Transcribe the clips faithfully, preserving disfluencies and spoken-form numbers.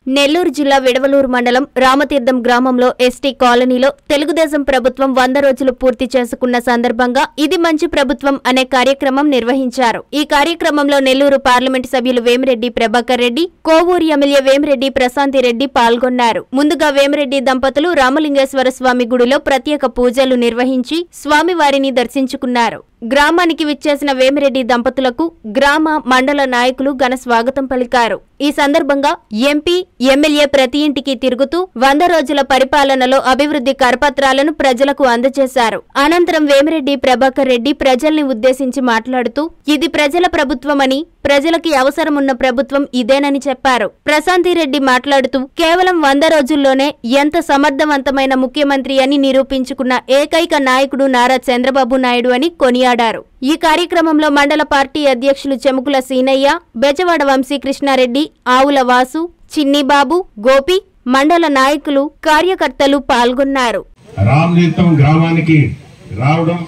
నెల్లూరు జిల్లా విడవలూరు మండలం రామతీర్థం గ్రామంలో ఎస్టీ కాలనీలో తెలుగుదేశం ప్రభుత్వం వంద రోజులు పూర్తి చేసుకున్న సందర్భంగా ఇది మంచి ప్రభుత్వం అనే కార్యక్రమం నిర్వహించారు. ఈ కార్యక్రమంలో నెల్లూరు పార్లమెంటు సభ్యులు వేమిరెడ్డి ప్రభాకర్ రెడ్డి, కోవూరు ఎమ్మెల్యే వేమిరెడ్డి ప్రశాంతి రెడ్డి పాల్గొన్నారు. ముందుగా వేమిరెడ్డి దంపతులు రామలింగేశ్వర స్వామి గుడిలో ప్రత్యేక పూజలు నిర్వహించి స్వామివారిని దర్శించుకున్నారు. గ్రామానికి విచ్చేసిన వేమిరెడ్డి దంపతులకు గ్రామ మండల నాయకులు ఘన స్వాగతం పలికారు. ఈ సందర్భంగా ఎంపీ, ఎమ్మెల్యే ప్రతి ఇంటికి తిరుగుతూ వంద రోజుల పరిపాలనలో అభివృద్ధి కరపత్రాలను ప్రజలకు అందజేశారు. అనంతరం వేమిరెడ్డి ప్రభాకర్ రెడ్డి ప్రజల్ని ఉద్దేశించి మాట్లాడుతూ ఇది ప్రజల ప్రభుత్వమని, ప్రజలకి అవసరమున్న ప్రభుత్వం ఇదేనని చెప్పారు. ప్రశాంతిరెడ్డి మాట్లాడుతూ కేవలం వంద రోజుల్లోనే ఎంత సమర్థవంతమైన ముఖ్యమంత్రి అని నిరూపించుకున్న ఏకైక నాయకుడు నారా చంద్రబాబు నాయుడు అని కొనియాడారు. ఈ కార్యక్రమంలో మండల పార్టీ అధ్యక్షులు చెముకుల సీనయ్య, బెజవాడ వంశీకృష్ణారెడ్డి, ఆవుల వాసు, చిన్నిబాబు, గోపి, మండల నాయకులు, కార్యకర్తలు పాల్గొన్నారు. రామతీర్థం గ్రామానికి రావడం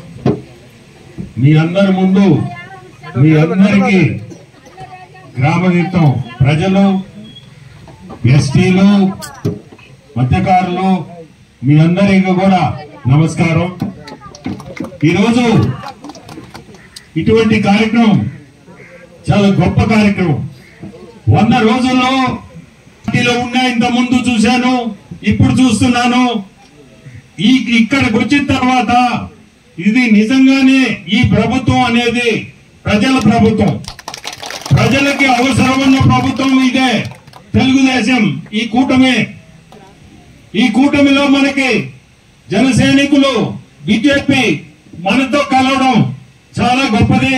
మీ అందరి ముందు మీ అందరికీ గ్రామతీర్థం ప్రజలు, ఎస్టీలు, మత్స్యకారులు మీ అందరికీ కూడా నమస్కారం. ఈరోజు ఇటువంటి కార్యక్రమం చాలా గొప్ప కార్యక్రమం. వంద రోజుల్లో పార్టీలో ఉన్నా, ఇంత ముందు చూశాను, ఇప్పుడు చూస్తున్నాను. ఈ ఇక్కడికి వచ్చిన తర్వాత ఇది నిజంగానే ఈ ప్రభుత్వం అనేది ప్రజల ప్రభుత్వం, ప్రజలకి అవసరమున్న ప్రభుత్వం ఇదే తెలుగుదేశం. ఈ కూటమి ఈ కూటమిలో మనకి జన సైనికులు, బీజేపీ మనతో కలవడం చాలా గొప్పది.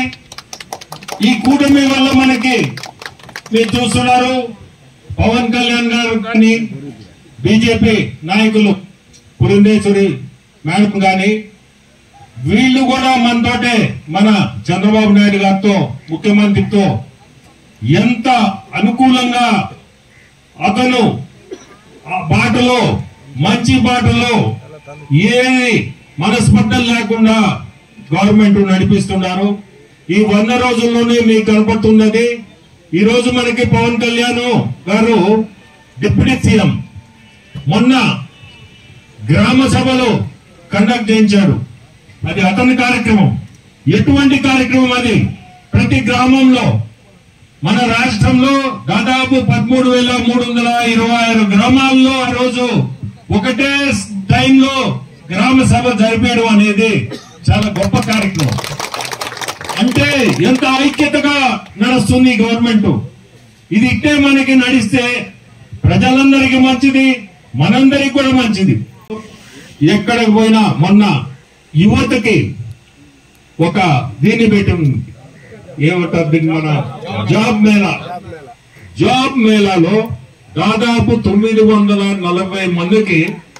ఈ కూటమి వల్ల మనకి మీరు చూస్తున్నారు, పవన్ కళ్యాణ్ గారు కానీ, బీజేపీ నాయకులు పురంధేశ్వరి మేడం కానీ, వీళ్ళు కూడా మనతోటే, మన చంద్రబాబు నాయుడు గారితో, ముఖ్యమంత్రితో ఎంత అనుకూలంగా అతను ఆ బాటలో, మంచి బాటలో ఏది మనస్పర్ధలు లేకుండా గవర్నమెంట్ నడిపిస్తున్నారు. ఈ వంద రోజుల్లోనే మీకు కనపడుతున్నది. ఈ రోజు మనకి పవన్ కళ్యాణ్ గారు డిప్యూటీ సీఎం మొన్న గ్రామ సభలో కండక్ట్ చేయించాడు. అది అతని కార్యక్రమం. ఎటువంటి కార్యక్రమం అది? ప్రతి గ్రామంలో, మన రాష్ట్రంలో దాదాపు పదమూడు వేల మూడు వందల ఇరవై ఆరు గ్రామాల్లో ఆ రోజు ఒకటే టైంలో గ్రామ సభ జరిపేయడం అనేది చాలా గొప్ప కార్యక్రమం. అంటే ఎంత ఐక్యతగా నడుస్తుంది గవర్నమెంట్. ఇది ఇట్టే మనకి నడిస్తే ప్రజలందరికీ మంచిది, మనందరికి కూడా మంచిది. ఎక్కడికి పోయినా మొన్న యువతకి ఒక దీన్ని పెట్టింది, ఏమంటారు మన జాబ్ మేళా. జాబ్ మేళాలో దాదాపు తొమ్మిది వందల నలభై మందికి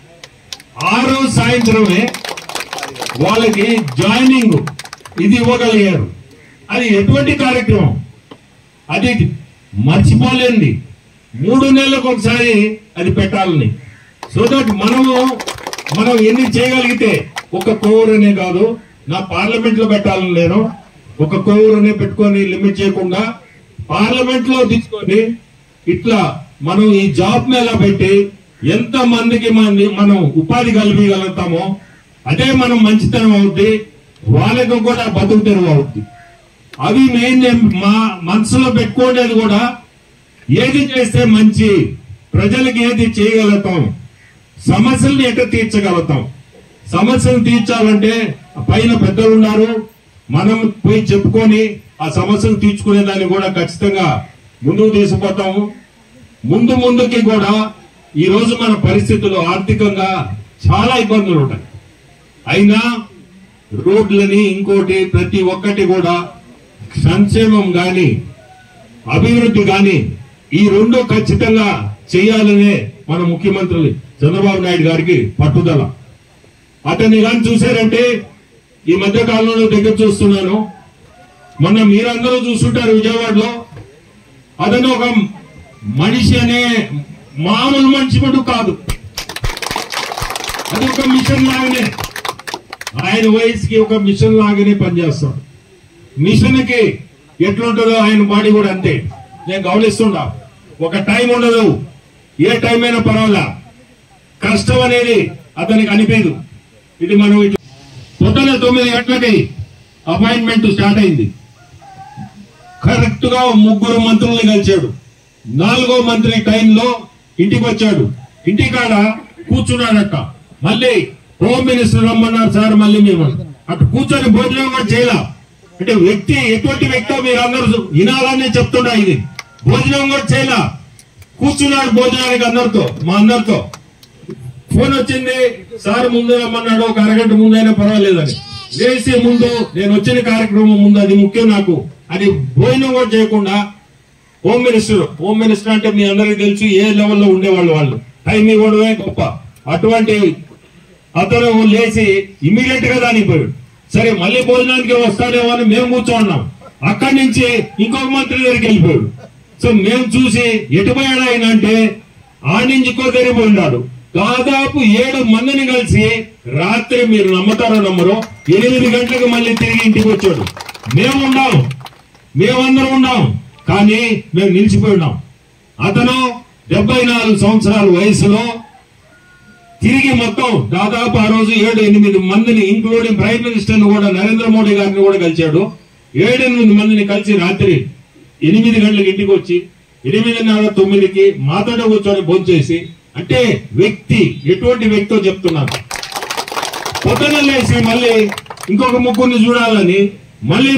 ఆ రోజు సాయంత్రమే వాళ్ళకి జాయినింగ్ ఇది ఇవ్వగలిగారు. అది ఎటువంటి కార్యక్రమం? అది మర్చిపోలేంది. మూడు నెలలకు ఒకసారి అది పెట్టాలని, సో దట్ మనము మనం ఎన్ని చేయగలిగితే, ఒక కోవూరనే కాదు, నా పార్లమెంట్ లో పెట్టాలని నేను ఒక కోవూరనే పెట్టుకొని లిమిట్ చేయకుండా పార్లమెంట్ లో తీసుకొని ఇట్లా మనం ఈ జాబ్ మేళా పెట్టి ఎంత మందికి మంది మనం ఉపాధి కల్పించగలుగుతామో అదే మనం మంచితనం అవుద్ది, వాళ్ళకు కూడా బతుకు తెరువు అవుద్ది. అవి మెయిన్ మా మనసులో పెట్టుకోలేదు కూడా. ఏది చేస్తే మంచి, ప్రజలకు ఏది చేయగలుగుతాం, సమస్యల్ని ఎట్లా తీర్చగలుగుతాం. సమస్యలు తీర్చాలంటే పైన పెద్దలు ఉన్నారు, మనం పోయి చెప్పుకొని ఆ సమస్యలు తీర్చుకునే దాన్ని కూడా ఖచ్చితంగా ముందుకు తీసుకుపోతాము. ముందు ముందుకి కూడా ఈ రోజు మన పరిస్థితులు ఆర్థికంగా చాలా ఇబ్బందులు ఉంటాయి. అయినా రోడ్లని, ఇంకోటి ప్రతి ఒక్కటి కూడా సంక్షేమం గాని, అభివృద్ధి గాని, ఈ రెండు ఖచ్చితంగా చేయాలనే మన ముఖ్యమంత్రి చంద్రబాబు నాయుడు గారికి పట్టుదల. అతన్ని కానీ చూశారంటే ఈ మధ్య కాలంలో దగ్గర చూస్తున్నాను, మొన్న మీరందరూ చూస్తుంటారు విజయవాడలో, అతను ఒక మనిషి అనే మామూలు మనిషి మటు కాదు. అది ఒక మిషన్ లాగానే, ఆయన వయసుకి ఒక మిషన్ లాగానే పనిచేస్తాడు. మిషన్ కి ఎట్లుంటుందో ఆయన బాడీ కూడా అంతే. నేను గమనిస్తుంటా. ఒక టైం ఉండదు, ఏ టైం అయినా పర్వాలా, కష్టం అనేది అతనికి అనిపించదు. ఇది మనం పొద్దున తొమ్మిది గంటలకి అపాయింట్మెంట్ స్టార్ట్ అయింది. కరెక్ట్ గా ముగ్గురు మంత్రుల్ని కలిచాడు. నాలుగో మంత్రి టైంలో ఇంటికి వచ్చాడు. ఇంటికాడ కూర్చున్నాడట. మళ్ళీ హోమ్ మినిస్టర్ రమ్మన్నారు సార్, మళ్ళీ మేము అటు కూర్చొని భోజనం కూడా చేయాల. అంటే వ్యక్తి ఎటువంటి వ్యక్తో మీరు అందరూ వినాలని చెప్తున్నా. ఇది భోజనం కూడా చేయాల, కూర్చున్నాడు భోజనానికి అందరితో, మా అందరితో. ఫోన్ వచ్చింది, సార్ ముందు రమ్మన్నాడు, ఒక అరగంట ముందైనా పర్వాలేదని. లేచి ముందు నేను వచ్చిన కార్యక్రమం ముందు, అది ముఖ్యం నాకు అని భోజనం కూడా చేయకుండా హోమ్ మినిస్టర్ హోమ్ మినిస్టర్ అంటే మీ అందరికీ తెలుసు ఏ లెవెల్లో ఉండేవాళ్ళు, వాళ్ళు టైం ఇవ్వడమే గొప్ప. అటువంటి అతను లేచి ఇమీడియట్ గా దానికి పోయాడు. సరే మళ్ళీ భోజనానికి వస్తాడేమో అని మేము కూర్చోన్నాం. అక్కడి నుంచి ఇంకొక మంత్రి దగ్గరికి వెళ్ళిపోయాడు. సో మేము చూసి ఎటుపోయాడు ఆయన అంటే ఆ నుంచి ఇంకో దగ్గర పోయినాడు. దాదాపు ఏడు మందిని కలిసి రాత్రి, మీరు నమ్ముతారో నమ్మరో, ఎనిమిది గంటలకు మళ్ళీ తిరిగి ఇంటికి వచ్చాడు. మేము ఉన్నాం, మేమందరం ఉన్నాం, కానీ మేము నిలిచిపోయి ఉన్నాం. అతను డెబ్బై నాలుగు సంవత్సరాల వయసులో తిరిగి మొత్తం దాదాపు ఆ రోజు ఏడు ఎనిమిది మందిని, ఇంక్లూడింగ్ ప్రైమ్ మినిస్టర్ కూడా, నరేంద్ర మోడీ గారిని కూడా కలిశాడు. ఏడు ఎనిమిది మందిని కలిసి రాత్రి ఎనిమిది గంటలకు ఇంటికి వచ్చి ఎనిమిదిన్నర తొమ్మిదికి మాతోట కూర్చొని భోజనం చేసి, అంటే వ్యక్తి ఎటువంటి వ్యక్తో చెప్తున్నాను. పొద్దున లేచి మళ్ళీ ఇంకొక ముగ్గురిని చూడాలని మళ్ళీ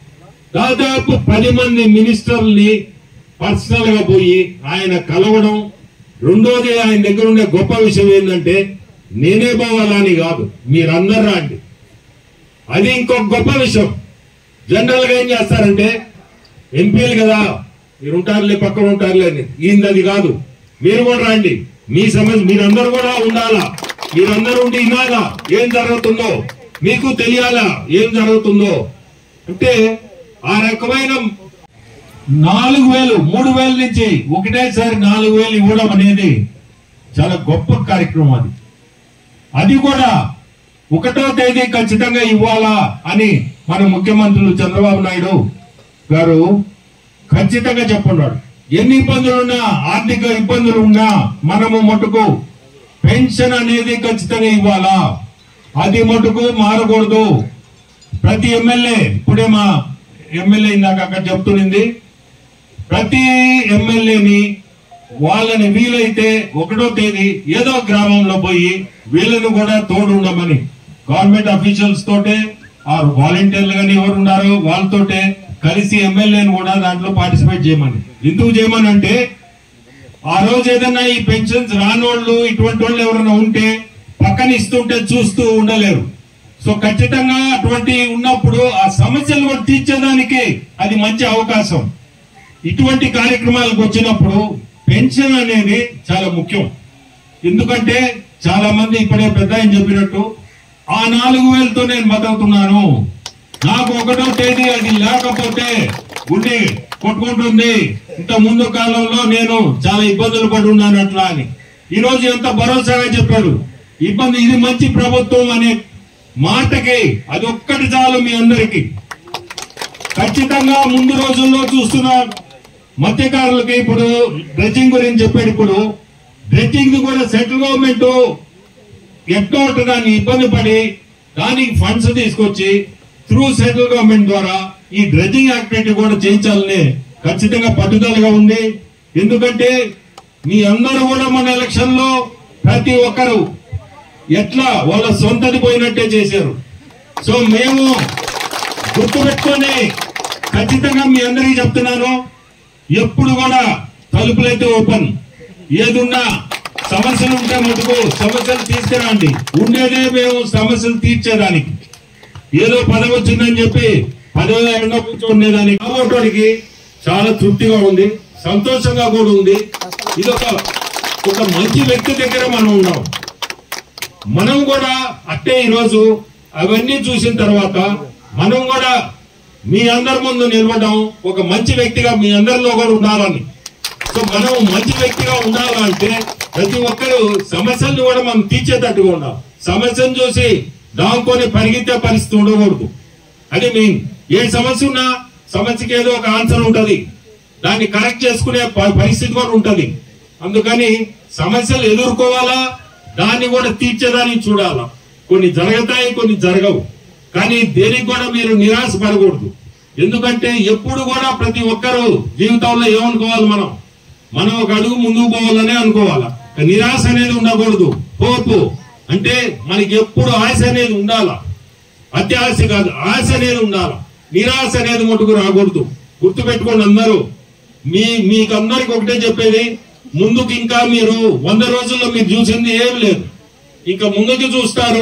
దాదాపు పది మంది మినిస్టర్ని పర్సనల్ గా పోయి ఆయన కలవడం. రెండోది ఆయన దగ్గర ఉండే గొప్ప విషయం ఏంటంటే, నేనే పోవాలని కాదు, మీరందరూ రాండి. అది ఇంకొక గొప్ప విషయం. జనరల్ గా ఏం చేస్తారంటే, ఎంపీలు కదా మీరు ఉంటారులే, పక్కన ఉంటారులే అని. ఈయనది అది కాదు, మీరు కూడా రండి, మీ సమస్య మీరందరూ కూడా ఉండాలా, మీరందరూ ఉండి వినాలా ఏం జరుగుతుందో, మీకు తెలియాలా ఏం జరుగుతుందో. అంటే ఆ రకమైన నాలుగు వేలు మూడు వేల నుంచి ఒకటేసారి నాలుగు వేలు ఇవ్వడం అనేది చాలా గొప్ప కార్యక్రమం. అది అది కూడా ఒకటో తేదీ ఖచ్చితంగా ఇవ్వాలా అని మన ముఖ్యమంత్రులు చంద్రబాబు నాయుడు గారు ఖచ్చితంగా చెప్పున్నాడు. ఎన్ని ఇబ్బందులున్నా, ఆర్థిక ఇబ్బందులు ఉన్నా మనము మటుకు పెన్షన్ అనేది ఖచ్చితంగా ఇవ్వాలా, అది మటుకు మారకూడదు. ప్రతి ఎమ్మెల్యే, ఇప్పుడే మా ఎమ్మెల్యే ఇందాక అక్కడ చెప్తున్నది, ప్రతి ఎమ్మెల్యేని వాళ్ళని వీలైతే ఒకటో తేదీ ఏదో గ్రామంలో పోయి వీళ్ళను కూడా తోడు ఉండమని, గవర్నమెంట్ అఫీషియల్స్ తోటే ఆర్ వాలంటీర్లు కానీ ఎవరు ఉన్నారో వాళ్ళతోటే కలిసి ఎమ్మెల్యేని కూడా దాంట్లో పార్టిసిపేట్ చేయమని. ఎందుకు చేయమని అంటే, ఆ రోజు ఏదన్నా ఈ పెన్షన్స్ రానోళ్ళు ఇటువంటి వాళ్ళు ఎవరైనా ఉంటే పక్కన ఇస్తుంటే చూస్తూ ఉండలేరు. సో ఖచ్చితంగా అటువంటి ఉన్నప్పుడు ఆ సమస్యలు కూడా తీర్చేదానికి అది మంచి అవకాశం. ఇటువంటి కార్యక్రమాలకు వచ్చినప్పుడు పెన్షన్ అనేది చాలా ముఖ్యం. ఎందుకంటే చాలా మంది ఇప్పుడే పెద్ద ఆయన చెప్పినట్టు, ఆ నాలుగు వేలతో నేను బతుకుతున్నాను, నాకు ఒకటో తేదీ అది లేకపోతే గుండె కొట్టుకుంటుంది, ఇంత ముందు కాలంలో నేను చాలా ఇబ్బందులు పడి ఉన్నాను అట్లా అని. ఈ రోజు ఎంత భరోసాగా చెప్పారు. ఇబ్బంది, ఇది మంచి ప్రభుత్వం అనే మాటకి అది ఒక్కటి చాలు మీ అందరికీ. ఖచ్చితంగా ముందు రోజుల్లో చూస్తున్న మత్స్యకారులకి ఇప్పుడు డ్రెడ్జింగ్ గురించి చెప్పాడు. ఇప్పుడు డ్రెడ్జింగ్ కూడా సెంట్రల్ గవర్నమెంట్ ఎట్లా దాన్ని ఇబ్బంది పడి దానికి ఫండ్స్ తీసుకొచ్చి త్రూ సెంట్రల్ గవర్నమెంట్ ద్వారా ఈ డ్రెడ్జింగ్ యాక్టివిటీ కూడా చేయించాలని ఖచ్చితంగా పట్టుదలగా ఉంది. ఎందుకంటే మీ అందరూ కూడా మన ఎలక్షన్ లో ప్రతి ఒక్కరు ఎట్లా వాళ్ళ సొంతది పోయినట్టే చేశారు. సో మేము గుర్తుపెట్టుకొని ఖచ్చితంగా మీ అందరికీ చెప్తున్నాను, ఎప్పుడు కూడా తలుపులైతే ఓపెన్, ఏదున్నా సమస్యలు ఉంటే మటుకు సమస్యలు తీసుకురండి. ఉండేదే మేము సమస్యలు తీర్చేదానికి. ఏదో పదవి వచ్చిందని చెప్పి పదవి ఎండ కూర్చోండేదానికి కాబోటోడికి చాలా తృప్తిగా ఉంది, సంతోషంగా కూడా ఉంది. ఇది ఒక ఒక మంచి వ్యక్తి దగ్గర మనం ఉన్నాం. మనం కూడా అట్టే ఈరోజు అవన్నీ చూసిన తర్వాత మనం కూడా మీ అందరి ముందు నిలవడం, ఒక మంచి వ్యక్తిగా మీ అందరిలో కూడా ఉండాలని. సో మనం మంచి వ్యక్తిగా ఉండాలంటే ప్రతి ఒక్కరు సమస్యలను కూడా మనం తీర్చేటట్టుగా ఉండాలి. సమస్యను చూసి దాంకొని పరిగెత్తే పరిస్థితి ఉండకూడదు. అది మెయిన్. ఏ సమస్య ఉన్నా సమస్యకి ఏదో ఒక ఆన్సర్ ఉంటది, దాన్ని కరెక్ట్ చేసుకునే పరిస్థితి కూడా ఉంటది. అందుకని సమస్యలు ఎదుర్కోవాలా, దాన్ని కూడా తీర్చేదానికి చూడాలా. కొన్ని జరుగుతాయి, కొన్ని జరగవు. కానీ దేనికి కూడా మీరు నిరాశ పడకూడదు. ఎందుకంటే ఎప్పుడు కూడా ప్రతి ఒక్కరూ జీవితంలో ఏమనుకోవాలి, మనం మనం ఒక అడుగు ముందుకు పోవాలనే అనుకోవాలా. నిరాశ అనేది ఉండకూడదు. హోప్ అంటే మనకి ఎప్పుడు ఆశ అనేది ఉండాలా, అత్యాశ కాదు, ఆశ అనేది ఉండాలా. నిరాశ అనేది మటుకు రాకూడదు. గుర్తుపెట్టుకోండి అందరూ. మీ మీకు అందరికి ఒకటే చెప్పేది, ముందుకు ఇంకా మీరు వంద రోజుల్లో మీరు చూసింది ఏం లేదు. ఇంకా ముందుకు చూస్తారు.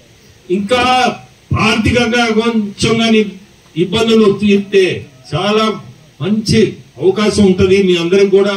ఇంకా ఆర్థికంగా కొంచెం కానీ ఇబ్బందులు తీర్తే చాలా మంచి అవకాశం ఉంటుంది మీ అందరికి కూడా.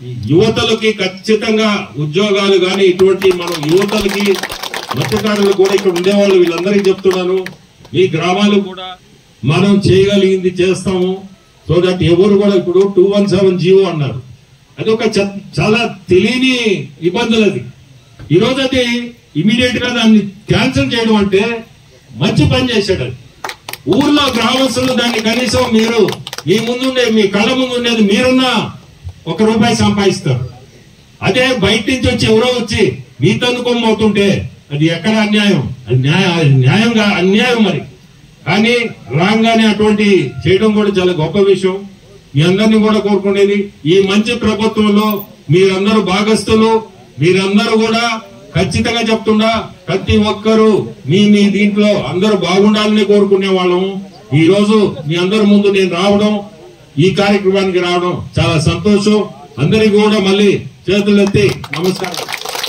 యువతలకి ఖచ్చితంగా ఉద్యోగాలు కానీ ఇటువంటి మనం యువతలకి మత్స్యకారులు కూడా ఇక్కడ ఉండేవాళ్ళు వీళ్ళందరికీ చెప్తున్నాను, మీ గ్రామాలు కూడా మనం చేయగలిగింది చేస్తాము. సో దట్ ఎవరు కూడా ఇప్పుడు టూ వన్ సెవెన్ జీవో అన్నారు, అది ఒక చాలా తెలియని ఇబ్బందులు. అది ఈరోజు అది ఇమీడియట్ గా దాన్ని క్యాన్సిల్ చేయడం అంటే మంచి పని చేశాడు. అది ఊర్లో గ్రామస్తులు దాన్ని కనీసం మీరు మీ ముందుండే మీ కళ్ళ ముందు ఉండేది మీరున్నా ఒక రూపాయి సంపాదిస్తారు. అదే బయట నుంచి వచ్చి ఎవరో వచ్చి మీ తన్నుకొని పోతుంటే అది ఎక్కడ అన్యాయం? అది న్యాయం, న్యాయంగా అన్యాయం మరి. కానీ రాగానే అటువంటి చేయడం కూడా చాలా గొప్ప విషయం. మీ అందరినీ కూడా కోరుకునేది, ఈ మంచి ప్రభుత్వంలో మీరందరూ భాగస్తులు. మీరందరూ కూడా ఖచ్చితంగా చెప్తుండా ప్రతి ఒక్కరూ మీ మీ దీంట్లో అందరూ బాగుండాలని కోరుకునే వాళ్ళము. ఈ రోజు మీ అందరి ముందు నేను రావడం, ఈ కార్యక్రమానికి రావడం చాలా సంతోషం. అందరికీ కూడా మళ్ళీ చేతులెత్తి నమస్కారం.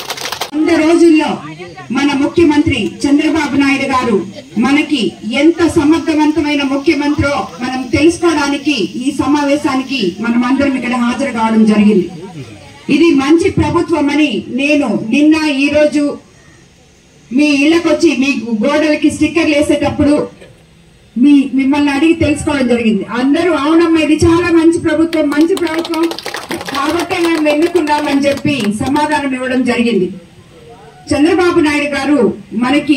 వంద రోజుల్లో మన ముఖ్యమంత్రి చంద్రబాబు నాయుడు గారు మనకి ఎంత సమర్థవంతమైన ముఖ్యమంత్రో మనం తెలుసుకోవడానికి ఈ సమావేశానికి మనం అందరం ఇక్కడ హాజరు కావడం జరిగింది. ఇది మంచి ప్రభుత్వం అని నేను నిన్న ఈ రోజు మీ ఇళ్లకొచ్చి మీ గోడలకి స్టిక్కర్లు వేసేటప్పుడు మీ మిమ్మల్ని అడిగి తెలుసుకోవడం జరిగింది. అందరూ అవునమ్మా ఇది చాలా మంచి ప్రభుత్వం, మంచి ప్రభుత్వం కాబట్టి మేము ఎన్నుకున్నామని చెప్పి సమాధానం ఇవ్వడం జరిగింది. చంద్రబాబు నాయుడు గారు మనకి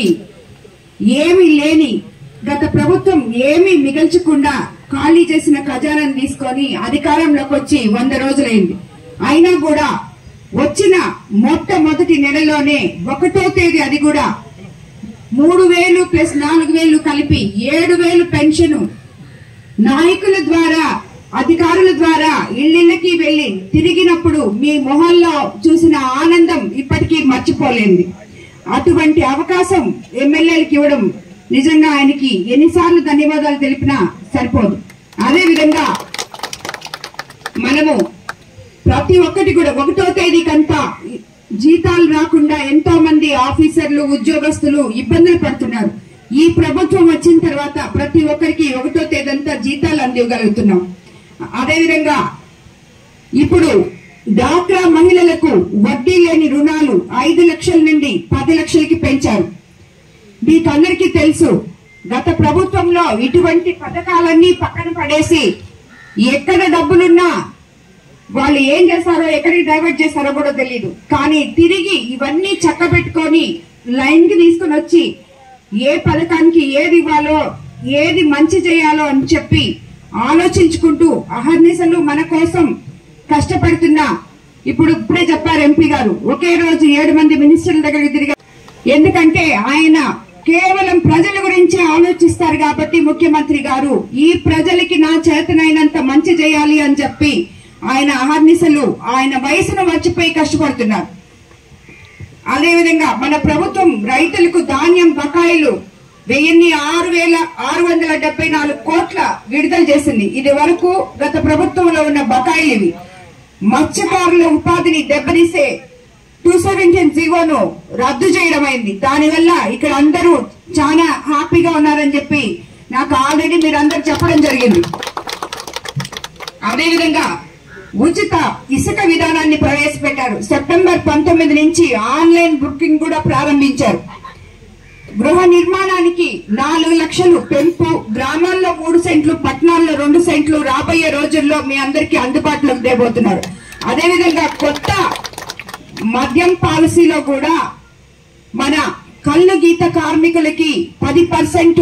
ఏమీ లేని గత ప్రభుత్వం ఏమీ మిగల్చకుండా ఖాళీ చేసిన ఖజానాను తీసుకొని అధికారంలోకి వచ్చి వంద రోజులైంది. అయినా కూడా వచ్చిన మొట్టమొదటి నెలలోనే ఒకటో తేదీ అది కూడా మూడు వేలు ప్లస్ నాలుగు వేలు కలిపి ఏడు వేలు పెన్షన్ నాయకుల ద్వారా అధికారుల ద్వారా ఇళ్లిళ్ళకి వెళ్లి తిరిగినప్పుడు మీ మొహంలో చూసిన ఆనందం ఇప్పటికీ మర్చిపోలేంది. అటువంటి అవకాశం ఎమ్మెల్యేలకు ఇవ్వడం నిజంగా ఆయనకి ఎన్నిసార్లు ధన్యవాదాలు తెలిపినా సరిపోదు. అదేవిధంగా మనము ప్రతి ఒక్కటి కూడా ఒకటో తేదీకంతా జీతాలు రాకుండా ఎంతో మంది ఆఫీసర్లు ఉద్యోగస్తులు ఇబ్బందులు పడుతున్నారు. ఈ ప్రభుత్వం వచ్చిన తర్వాత ప్రతి ఒక్కరికి ఒకటో తేదంతా జీతాలు అందివ్వగలుగుతున్నాం. అదేవిధంగా ఇప్పుడు డాక్రా మహిళలకు వడ్డీ లేని రుణాలు ఐదు లక్షల నుండి పది లక్షలకి పెంచారు. మీకందరికీ తెలుసు గత ప్రభుత్వంలో ఇటువంటి పథకాలన్నీ పక్కన పడేసి ఎక్కడ డబ్బులున్నా వాళ్ళు ఏం చేస్తారో ఎక్కడికి డైవర్ట్ చేస్తారో కూడా తెలియదు. కానీ తిరిగి ఇవన్నీ చక్కబెట్టుకొని లైన్ కి తీసుకుని వచ్చి ఏ పథకానికి ఏది ఇవ్వాలో ఏది మంచి చేయాలో అని చెప్పి ఆలోచించుకుంటూ అహర్నిశలు మన కోసం కష్టపడుతున్నా. ఇప్పుడు ఇప్పుడే చెప్పారు ఎంపీ గారు, ఒకే రోజు ఏడు మంది మినిస్టర్ల దగ్గరికి తిరిగారు. ఎందుకంటే ఆయన కేవలం ప్రజల గురించి ఆలోచిస్తారు కాబట్టి ముఖ్యమంత్రి గారు ఈ ప్రజలకి నా చేతనైనంత మంచి చేయాలి అని చెప్పి ఆయన అహర్నిశలు ఆయన వయసును మర్చిపోయి కష్టపడుతున్నారు. అదేవిధంగా మన ప్రభుత్వం రైతులకు ధాన్యం బకాయిలు వెయ్యిన్ని ఆరు వేల ఆరు వందల డెబ్బై నాలుగు కోట్ల విడుదల చేసింది. ఇది వరకు గత ప్రభుత్వంలో ఉన్న బకాయిలు ఇవి. మత్స్యకారుల ఉపాధిని దెబ్బతీసే టూ సెవెంటీన్ జీవోను రద్దు చేయడం అయింది. దానివల్ల ఇక్కడ అందరూ చాలా హ్యాపీగా ఉన్నారని చెప్పి నాకు ఆల్రెడీ మీరు అందరు చెప్పడం జరిగింది. అదేవిధంగా ఉచిత ఇసుక విధానాన్ని ప్రవేశపెట్టారు. సెప్టెంబర్ పంతొమ్మిది నుంచి ఆన్లైన్ బుకింగ్ కూడా ప్రారంభించారు. గృహ నిర్మాణానికి నాలుగు లక్షలు పెంపు, గ్రామాల్లో మూడు సెంట్లు, పట్టణాల్లో రెండు సెంట్లు రాబోయే రోజుల్లో మీ అందరికీ అందుబాటులోకి తేబోతున్నారు. అదేవిధంగా కొత్త మద్యం పాలసీలో కూడా మన కళ్ళు గీత కార్మికులకి పది పర్సెంట్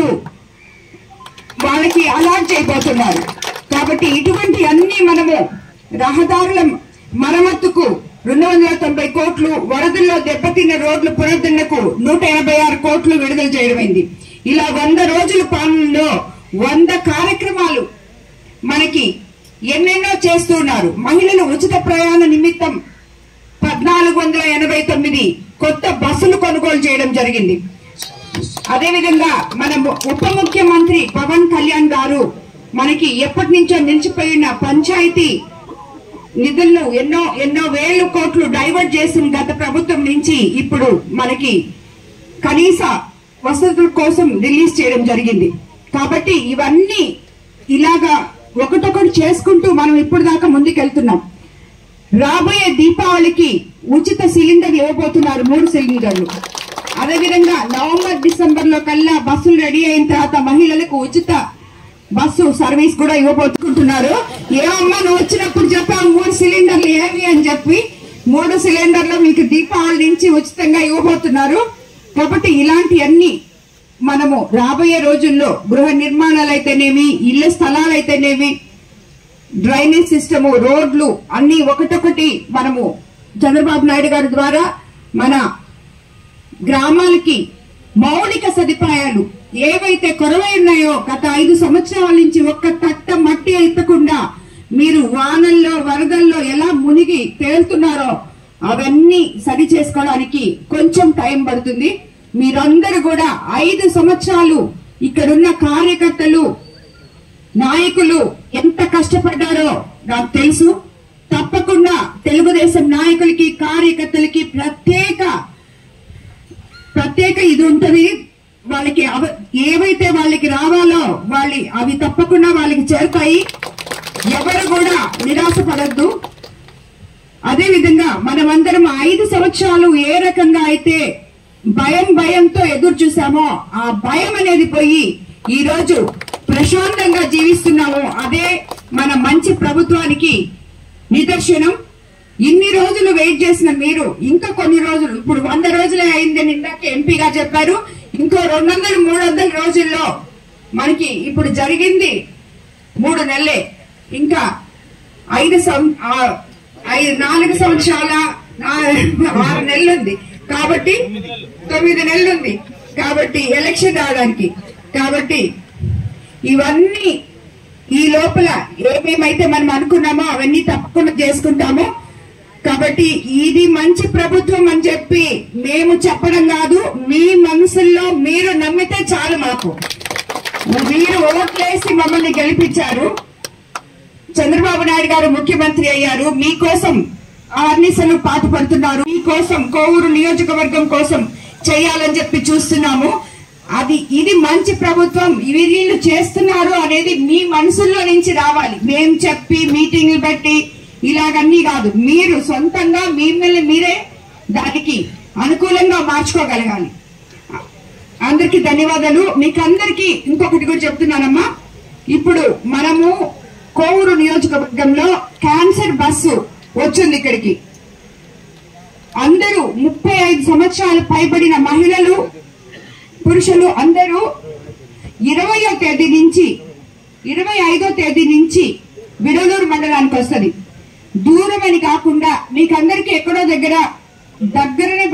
వాళ్ళకి అలాట్ చేయబోతున్నారు. కాబట్టి ఇటువంటి అన్ని మనము రహదారుల మరమ్మతుకు రెండు వందల తొంభై కోట్లు, వరదల్లో దెబ్బతిన్న రోడ్ల పునరుద్ధరణకు నూట ఎనభై ఆరు కోట్లు విడుదల చేయడమైంది. ఇలా వంద రోజుల పాలనలో వంద కార్యక్రమాలు మనకి ఎన్నెన్నో చేస్తున్నారు. మహిళలు ఉచిత ప్రయాణ నిమిత్తం పద్నాలుగు వందల ఎనభై తొమ్మిది కొత్త బస్సులు కొనుగోలు చేయడం జరిగింది. అదేవిధంగా మన ఉప ముఖ్యమంత్రి పవన్ కళ్యాణ్ గారు మనకి ఎప్పటి నుంచో నిలిచిపోయిన పంచాయతీ నిధులను ఎన్నో ఎన్నో వేల కోట్లు డైవర్ట్ చేసిన గత ప్రభుత్వం నుంచి ఇప్పుడు మనకి కనీస వసతుల కోసం రిలీజ్ చేయడం జరిగింది. కాబట్టి ఇవన్నీ ఇలాగా ఒకటొకటి చేసుకుంటూ మనం ఇప్పుడు దాకా ముందుకెళ్తున్నాం. రాబోయే దీపావళికి ఉచిత సిలిండర్లు ఇవ్వబోతున్నారు, మూడు సిలిండర్లు. అదేవిధంగా నవంబర్ డిసెంబర్ లో కల్లా బస్సులు రెడీ అయిన తర్వాత మహిళలకు ఉచిత బస్సు సర్వీస్ కూడా ఇవ్వబోతున్నారు. ఏమమ్మా నువ్వు వచ్చినప్పుడు చెప్పావు మూడు సిలిండర్లు ఏమి అని చెప్పి, మూడు సిలిండర్లు మీకు దీపావళి నుంచి ఉచితంగా ఇవ్వబోతున్నారు. కాబట్టి ఇలాంటివన్నీ మనము రాబోయే రోజుల్లో గృహ నిర్మాణాలు అయితేనేమి, ఇళ్ల స్థలాలు అయితేనేమి, డ్రైనేజ్ సిస్టము, రోడ్లు అన్ని ఒకటొకటి మనము చంద్రబాబు నాయుడు గారి ద్వారా మన గ్రామాలకి మౌలిక సదుపాయాలు ఏవైతే కొరవై ఉన్నాయో గత ఐదు సంవత్సరాల నుంచి ఒక్క తట్ట మట్టి ఎత్తకుండా మీరు వానల్లో వరదల్లో ఎలా మునిగి తేలుతున్నారో అవన్నీ సరి చేసుకోవడానికి కొంచెం టైం పడుతుంది. మీరందరూ కూడా ఐదు సంవత్సరాలు ఇక్కడున్న కార్యకర్తలు, నాయకులు ఎంత కష్టపడ్డారో నాకు తెలుసు. తప్పకుండా తెలుగుదేశం నాయకులకి, కార్యకర్తలకి ప్రత్యేక ప్రత్యేక ఇది ఉంటది. వాళ్ళకి ఏవైతే వాళ్ళకి రావాలో వాళ్ళి అవి తప్పకుండా వాళ్ళకి చేరుతాయి. ఎవరు కూడా నిరాశపడద్దు. అదే విధంగా మనమందరం ఐదు సంవత్సరాలు ఏ రకంగా అయితే భయం భయంతో ఎదురు చూసామో ఆ భయం అనేది పోయి ఈ రోజు ప్రశాంతంగా జీవిస్తున్నాము. అదే మన మంచి ప్రభుత్వానికి నిదర్శనం. ఇన్ని రోజులు వెయిట్ చేసిన మీరు ఇంకా కొన్ని రోజులు, ఇప్పుడు వంద రోజులే అయిందని ఇందాక ఎంపీగా చెప్పారు, ఇంకో రెండు వందలు మూడు వందల రోజుల్లో మనకి ఇప్పుడు జరిగింది మూడు నెలలే, ఇంకా ఐదు ఐదు నాలుగు సంవత్సరాల ఆరు నెలలు ఉంది కాబట్టి తొమ్మిది నెలలు ఉంది కాబట్టి ఎలక్షన్ రావడానికి. కాబట్టి ఇవన్నీ ఈ లోపల ఏమేమైతే మనం అనుకున్నామో అవన్నీ తప్పకుండా చేసుకుంటాము. కాబట్టి ఇది మంచి ప్రభుత్వం అని చెప్పి మేము చెప్పడం కాదు, మీ మనసుల్లో మీరు నమ్మితే చాలు. మాకు మీరు ఓట్లేసి మమ్మల్ని గెలిపించారు, చంద్రబాబు నాయుడు గారు ముఖ్యమంత్రి అయ్యారు, మీకోసం ఆర్నిసలు పాటుపడుతున్నారు, మీకోసం కోవూరు నియోజకవర్గం కోసం చేయాలని చెప్పి చూస్తున్నాము. అది ఇది మంచి ప్రభుత్వం, ఇవి వీళ్ళు చేస్తున్నారు అనేది మీ మనసుల్లో నుంచి రావాలి. మేం చెప్పి మీటింగ్లు పెట్టి ఇలాగన్నీ కాదు, మీరు సొంతంగా మిమ్మల్ని మీరే దానికి అనుకూలంగా మార్చుకోగలగాలి. అందరికి ధన్యవాదాలు. మీకు అందరికి ఇంకొకటి కూడా చెప్తున్నానమ్మా, ఇప్పుడు మనము కోవూరు నియోజకవర్గంలో క్యాన్సర్ బస్సు వచ్చింది ఇక్కడికి. అందరూ ముప్పై ఐదు సంవత్సరాలు పైబడిన మహిళలు, పురుషులు అందరూ ఇరవయో తేదీ నుంచి ఇరవై ఐదో తేదీ నుంచి విడవలూరు మండలానికి వస్తుంది. దూరం అని కాకుండా మీకందరికి ఎక్కడో దగ్గర దగ్గరనే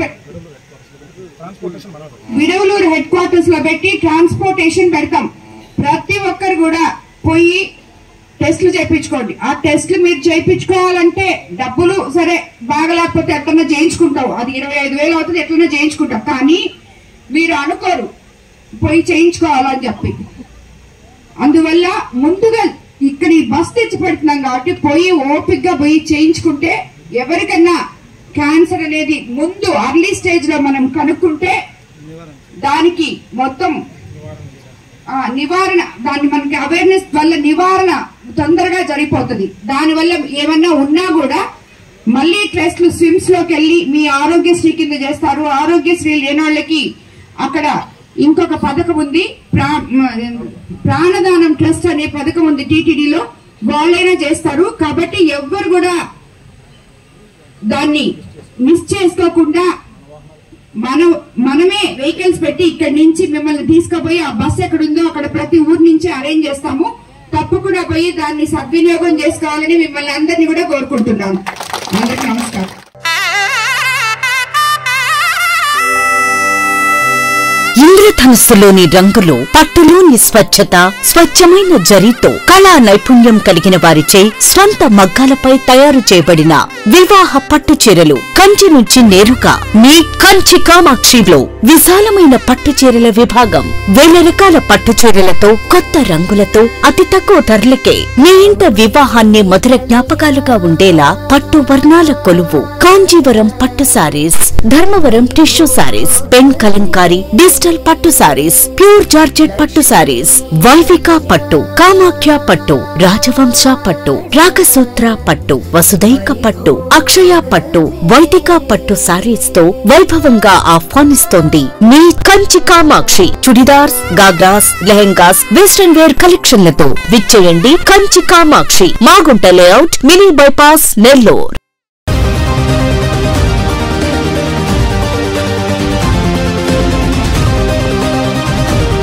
విడవలూరు హెడ్ క్వార్టర్స్ లో పెట్టి ట్రాన్స్పోర్టేషన్ పెడతాం. ప్రతి ఒక్కరు కూడా పోయి టెస్టులు చేయించుకోండి. ఆ టెస్టులు మీరు చేయించుకోవాలంటే డబ్బులు సరే బాగలేకపోతే ఎట్లన్నా చేయించుకుంటావు, అది ఇరవై ఐదు వేలు అవుతుంది, ఎట్లన్నా చేయించుకుంటావు. కానీ మీరు అనుకోరు పోయి చేయించుకోవాలని చెప్పి. అందువల్ల ముందుగా ఇక్కడ ఈ బస్ తెచ్చి పెడుతున్నాం కాబట్టి పోయి ఓపిక్గా పోయి చేయించుకుంటే ఎవరికన్నా క్యాన్సర్ అనేది ముందు అర్లీ స్టేజ్ లో మనం కనుక్కుంటే దానికి మొత్తం నివారణ, దాన్ని మనకి అవేర్నెస్ వల్ల నివారణ తొందరగా జరిగిపోతుంది. దానివల్ల ఏమన్నా ఉన్నా కూడా మళ్ళీ టెస్ట్లు స్విమ్స్ లోకి వెళ్ళి మీ ఆరోగ్యశ్రీ కింద చేస్తారు. ఆరోగ్యశ్రీ లేని వాళ్ళకి అక్కడ ఇంకొక పథకం ఉంది, ప్రాణదానం ట్రస్ట్ అనే పథకం ఉంది టీటీడీలో, వాళ్ళైనా చేస్తారు. కాబట్టి ఎవ్వరు కూడా దాన్ని మిస్ చేసుకోకుండా మనం మనమే వెహికల్స్ పెట్టి ఇక్కడి నుంచి మిమ్మల్ని తీసుకుపోయి ఆ బస్సు ఎక్కడుందో అక్కడ ప్రతి ఊరు నుంచి అరేంజ్ చేస్తాము. తప్పకుండా పోయి దాన్ని సద్వినియోగం చేసుకోవాలని మిమ్మల్ని అందరినీ కూడా కోరుకుంటున్నాను. అందరికీ నమస్కారం. ఇంద్రధనుస్సులోని రంగులు, పట్టులోని స్వచ్ఛత, స్వచ్ఛమైన జరీతో కళా నైపుణ్యం కలిగిన వారిచే స్వంత మగ్గాలపై తయారు చేయబడిన వివాహ పట్టు చీరలు కంచి నుంచి నేరుగా మీ కంచి కామాక్షిలో విశాలమైన పట్టు చీరల విభాగం. వేల రకాల పట్టు చీరలతో, కొత్త రంగులతో, అతి తక్కువ ధరలకే మీ ఇంట వివాహాన్ని మధుర జ్ఞాపకాలుగా ఉండేలా పట్టు వర్ణాల కొలువు కాంజీవరం పట్టు sarees, Dharmavaram tissue sarees, pen Kalamkari digital పట్టు సారీస్, ప్యూర్ జార్జెట్ పట్టు సారీస్, వైవిక పట్టు, కామాఖ్య పట్టు, రాజవంశ పట్టు, రాగసూత్ర పట్టు, వసుదైక పట్టు, అక్షయ పట్టు, వైదిక పట్టు సారీస్ తో వైభవంగా ఆహ్వానిస్తోంది మీ కంచి కామాక్షి. చుడిదార్స్, గాగ్రాస్, లెహెంగాస్, వెస్టర్న్ వేర్ కలెక్షన్లతో విచ్చేయండి Kanchi Kamakshi, Magunta layout, mini bypass, Nellore.